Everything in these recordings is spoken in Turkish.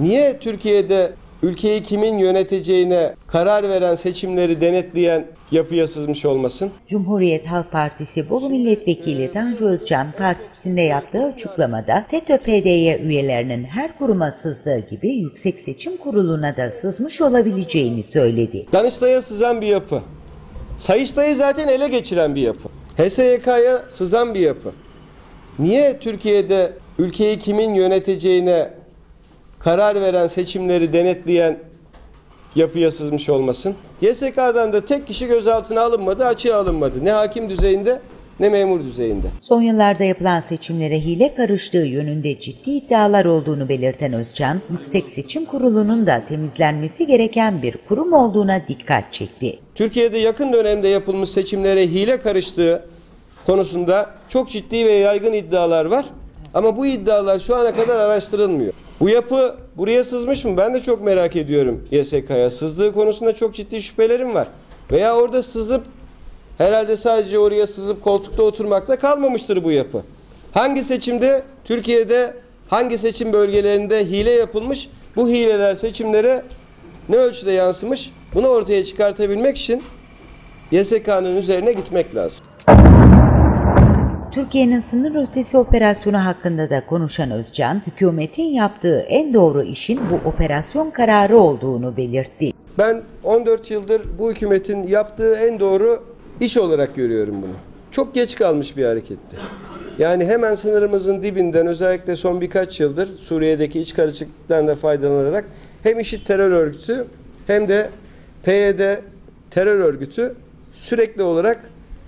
Niye Türkiye'de ülkeyi kimin yöneteceğine karar veren, seçimleri denetleyen yapıya sızmış olmasın? Cumhuriyet Halk Partisi Bolu Milletvekili Tanju Özcan partisinde yaptığı açıklamada FETÖ-PDY üyelerinin her kuruma sızdığı gibi Yüksek Seçim Kurulu'na da sızmış olabileceğini söyledi. Danıştay'a sızan bir yapı. Sayıştay'ı zaten ele geçiren bir yapı. HSYK'ya sızan bir yapı. Niye Türkiye'de ülkeyi kimin yöneteceğine karar veren, seçimleri denetleyen yapıya sızmış olmasın? YSK'dan da tek kişi gözaltına alınmadı, açığa alınmadı. Ne hakim düzeyinde ne memur düzeyinde. Son yıllarda yapılan seçimlere hile karıştığı yönünde ciddi iddialar olduğunu belirten Özcan, Yüksek Seçim Kurulu'nun da temizlenmesi gereken bir kurum olduğuna dikkat çekti. Türkiye'de yakın dönemde yapılmış seçimlere hile karıştığı konusunda çok ciddi ve yaygın iddialar var. Ama bu iddialar şu ana kadar araştırılmıyor. Bu yapı buraya sızmış mı? Ben de çok merak ediyorum YSK'ya. Sızdığı konusunda çok ciddi şüphelerim var. Veya orada sızıp, herhalde sadece oraya sızıp koltukta oturmakta kalmamıştır bu yapı. Hangi seçimde, Türkiye'de hangi seçim bölgelerinde hile yapılmış, bu hileler seçimlere ne ölçüde yansımış, bunu ortaya çıkartabilmek için YSK'nın üzerine gitmek lazım. Türkiye'nin sınır ötesi operasyonu hakkında da konuşan Özcan, hükümetin yaptığı en doğru işin bu operasyon kararı olduğunu belirtti. Ben 14 yıldır bu hükümetin yaptığı en doğru iş olarak görüyorum bunu. Çok geç kalmış bir hareketti. Yani hemen sınırımızın dibinden, özellikle son birkaç yıldır Suriye'deki iç karışıklıktan da faydalanarak hem IŞİD terör örgütü hem de PYD terör örgütü sürekli olarak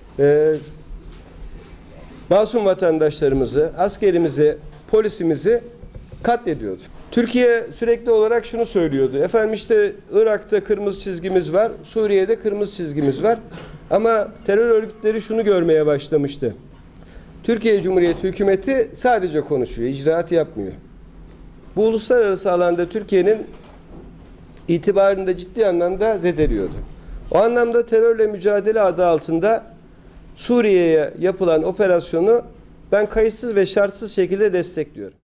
masum vatandaşlarımızı, askerimizi, polisimizi katlediyordu. Türkiye sürekli olarak şunu söylüyordu. Efendim işte Irak'ta kırmızı çizgimiz var, Suriye'de kırmızı çizgimiz var. Ama terör örgütleri şunu görmeye başlamıştı. Türkiye Cumhuriyeti hükümeti sadece konuşuyor, icraat yapmıyor. Bu uluslararası alanda Türkiye'nin itibarını da ciddi anlamda zedeliyordu. O anlamda terörle mücadele adı altında Suriye'ye yapılan operasyonu ben kayıtsız ve şartsız şekilde destekliyorum.